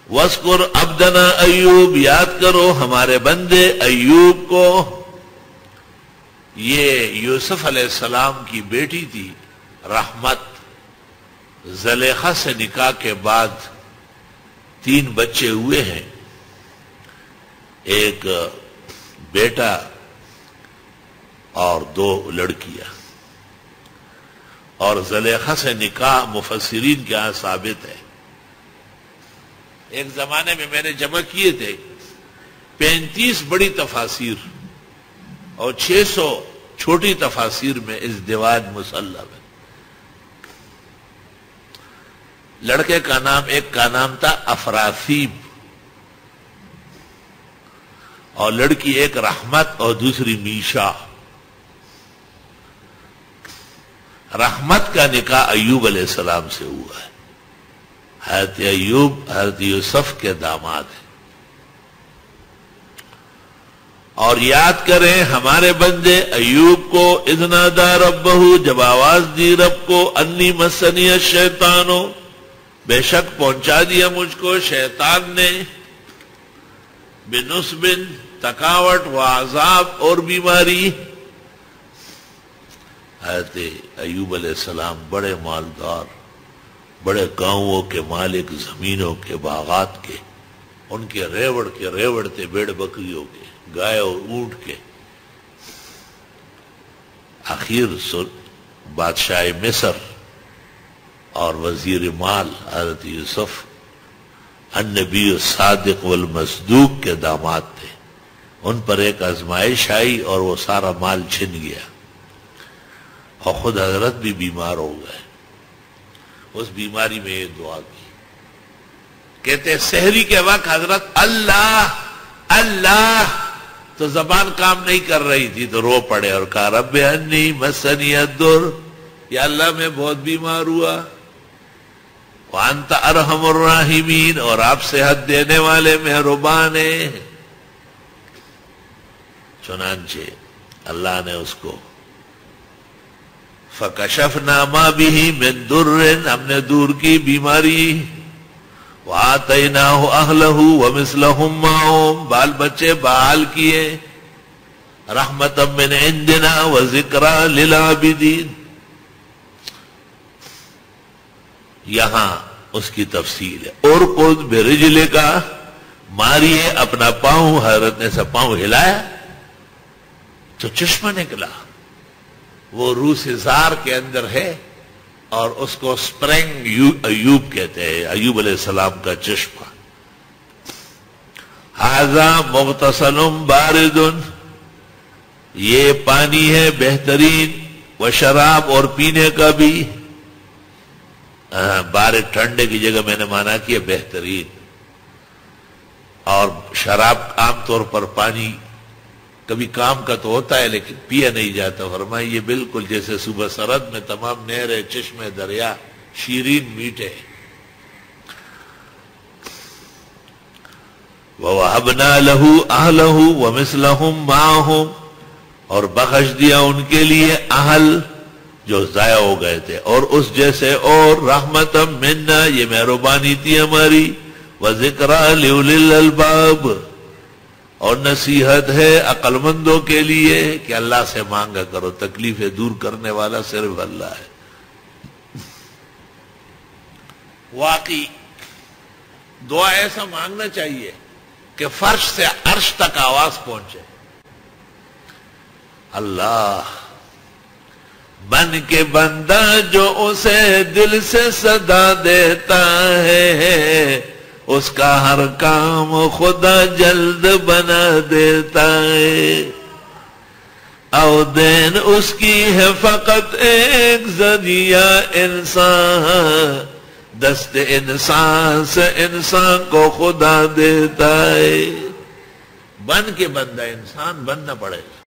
وَاذْكُرْ عَبْدَنَا ایوب، یاد کرو ہمارے بندے ایوب کو. یہ یوسف علیہ السلام کی بیٹی تھی رحمت. زلیخا سے نکاح کے بعد 3 بچے ہوئے ہیں، ایک بیٹا اور 2 لڑکیاں. اور زلیخا سے نکاح مفسرین کے ہاں ثابت ہے. ایک زمانے میں نے جمع کیے تھے 35 بڑی تفاسیر اور 600 چھوٹی تفاسیر میں ازدواج مسلم ہے. لڑکے کا نام، ایک کا نام تھا افراثیب، اور لڑکی ایک رحمت اور دوسری میشا. رحمت کا نکاح ایوب علیہ السلام سے ہوا ہے. حضرت ایوب حضرت یوسف کے داماد ہیں. اور یاد کریں ہمارے بندے ایوب کو، اذ نادى ربہ، جب آواز دی رب کو، انی مسنی الشیطان، بے شک پہنچا دیا مجھ کو شیطان نے، بنصب، تھکاوٹ، وعذاب، اور بیماری. حضرت ایوب علیہ السلام بڑے مالدار، بڑے گاؤں کے مالک، زمینوں کے، باغات کے، ان کے ریوڑ تھے، بھیڑ بکریوں کے، گائے اور اونٹ کے. آخر بادشاہ مصر اور وزیر مال حضرت یوسف النبی الصادق والمصدوق کے داماد تھے. ان پر ایک آزمائش آئی اور وہ سارا مال چھن گیا، اور خود حضرت بھی بیمار ہو گئے. اس بیماری میں یہ دعا کی. کہتے سحری کے وقت حضرت اللہ اللہ، تو زبان کام نہیں کر رہی تھی تو رو پڑے اور کہا رب انی مسنی الضر، یا اللہ میں بہت بیمار ہوا، وانت ارحم الراحمین، اور آپ صحت دینے والے مہربان ہیں. چنانچہ اللہ نے اس کو فَكَشَفْنَا مَا بِهِ مِن ضُرٍّ، ہم نے دور کی بیماری، وَآتَيْنَاهُ أَهْلَهُ وَمِثْلَهُمْ مَعَهُمْ، بال بچے بحال کیے، رحمتا من عندنا وذکرى للعابدین. یہاں اس کی تفصیل ہے. اور قد برجلکا، ماریے اپنا پاؤں. حضرت نے سب پاؤں ہلایا تو چشمہ نکلا. وہ روح زار کے اندر ہے اور اس کو سپرنگ ایوب کہتے ہیں، ایوب علیہ السلام کا چشمہ. ھذا مغتسل بارد، یہ پانی ہے بہترین، وشراب، اور پینے کا بھی. بارد ٹھنڈے کی جگہ میں نے مانا کیا بہترین، اور شراب عام طور پر پانی کبھی کام کا تو ہوتا ہے لیکن پیا نہیں جاتا. فرمایا یہ بالکل جیسے صبح سرد میں تمام نہریں، چشمے، دریا شیرین میٹھے. وَوَهَبْنَا لَهُ أَهْلَهُ وَمِثْلَهُمْ مَعَهُمْ، اور بخش دیا ان کے لیے اہل جو ضائع ہو گئے تھے، اور اس جیسے، اور رحمتا منا، یہ مہربانی تھی ہماری، وَذِكْرَى لِأُولِي الْأَلْبَابِ، اور نصیحت ہے عقل مندوں کے لیے کہ اللہ سے مانگا کرو، تکلیفیں دور کرنے والا صرف اللہ ہے. واقعی دعا ایسا مانگنا چاہیے کہ فرش سے عرش تک آواز پہنچے. اللہ بن کے بندہ جو اسے دل سے صدا دیتا ہے، اس کا ہر کام خدا جلد بنا دیتا ہے. او دین اس کی ہے فقط ایک ذریعہ انسان، دست انسان سے انسان کو خدا دیتا ہے. بن کے بندہ انسان بننا پڑے گا.